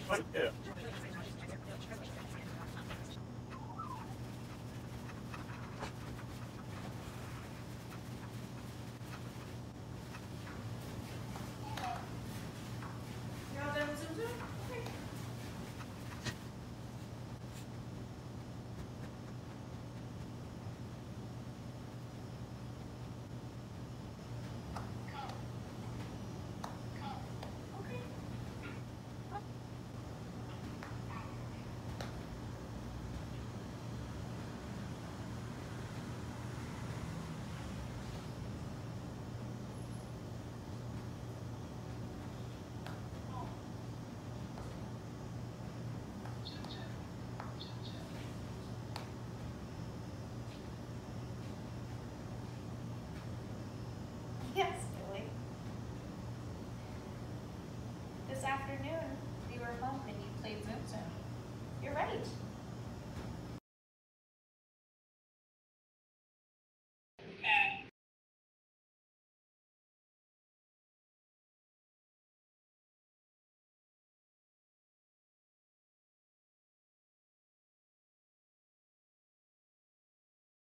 Yeah. You're all done with Zoom Zoom? Okay. Okay. Yes, Billy. This afternoon, we were home and you played Zoom Zoom. You're right.